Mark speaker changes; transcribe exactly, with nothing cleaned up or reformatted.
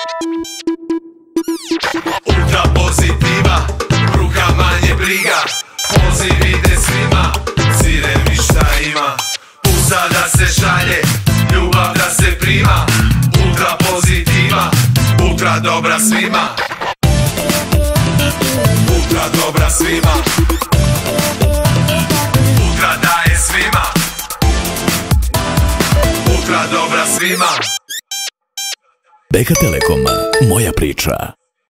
Speaker 1: Ultra pozitiva, bruka manje briga. Poziv ide svima, sireni šta ima. Puza da se šalje, ljubav da se prima. Ultra pozitiva, ultra dobra svima. Ultra dobra svima. Ultra daje svima. Ultra dobra svima.
Speaker 2: B K Telekom, moja priča.